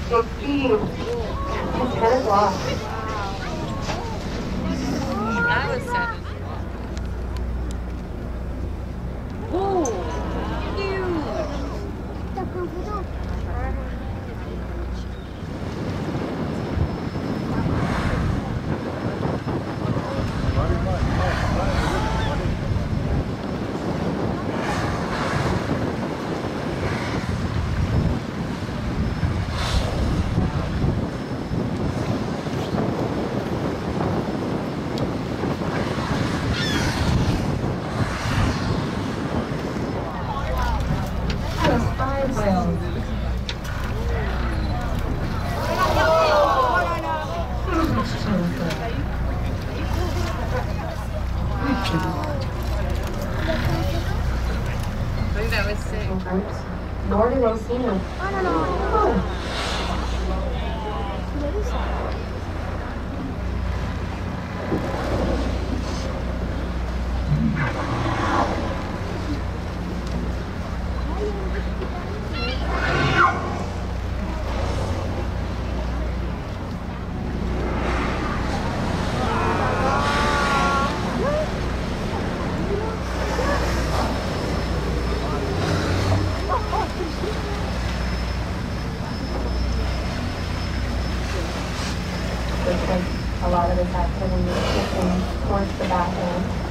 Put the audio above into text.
It's feeding. It's 10 o'clock. That was 7. Whoa! Huge! I think that was 6. Nor do they see me. I don't know. A lot of this activity is shifting towards the back end.